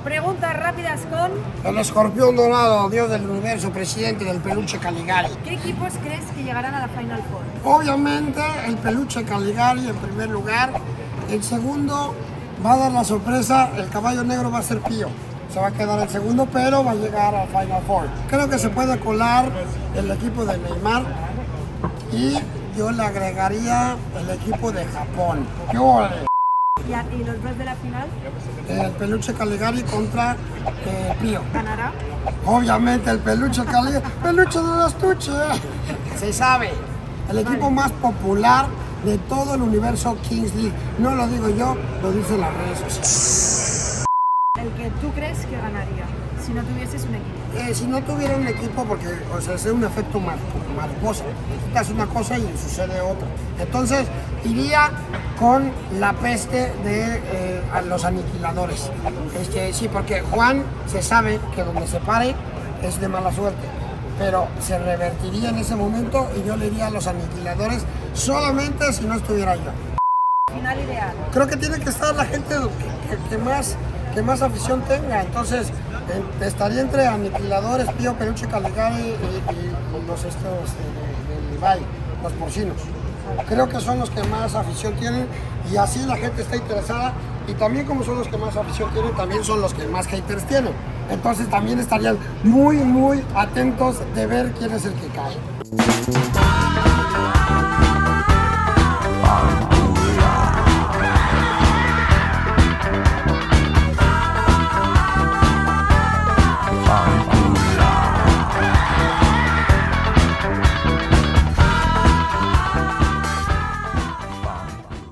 Preguntas rápidas con... El escorpión dorado, dios del universo, presidente del peluche Caligari. ¿Qué equipos crees que llegarán a la Final Four? Obviamente el peluche Caligari en primer lugar. En segundo va a dar la sorpresa, el caballo negro va a ser Pío. Se va a quedar en segundo, pero va a llegar al Final Four. Creo que se puede colar el equipo de Neymar y yo le agregaría el equipo de Japón. ¡Qué ole! ¿Y los dos de la final? El peluche Caligari contra Pío. ¿Ganará? Obviamente el peluche Caligari, peluche de los estuche. Se sabe, el equipo más popular de todo el universo Kings League. No lo digo yo, lo dicen las redes sociales. El que tú crees que ganaría, si no tuvieses un equipo. Si no tuviera un equipo, porque o sea, es un efecto mariposa, le quitas una cosa y sucede otra. Entonces iría con la peste de los aniquiladores. Sí, porque Juan se sabe que donde se pare es de mala suerte, pero se revertiría en ese momento y yo le iría a los aniquiladores solamente si no estuviera yo. Final ideal. Creo que tiene que estar la gente que más afición tenga, entonces estaría entre aniquiladores, Pío, peluche Caligari y los estos de Levi, los porcinos. Creo que son los que más afición tienen y así la gente está interesada, y también como son los que más afición tienen, también son los que más haters tienen. Entonces también estarían muy atentos de ver quién es el que cae.